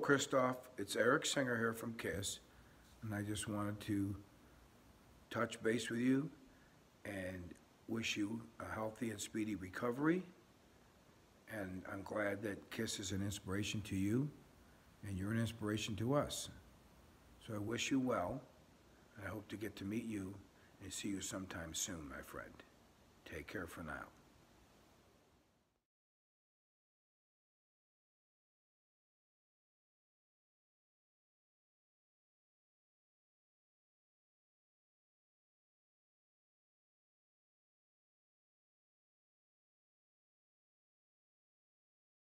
Christophe. It's Eric Singer here from KISS, and I just wanted to touch base with you and wish you a healthy and speedy recovery. And I'm glad that KISS is an inspiration to you, and you're an inspiration to us. So I wish you well, and I hope to get to meet you and see you sometime soon, my friend. Take care for now.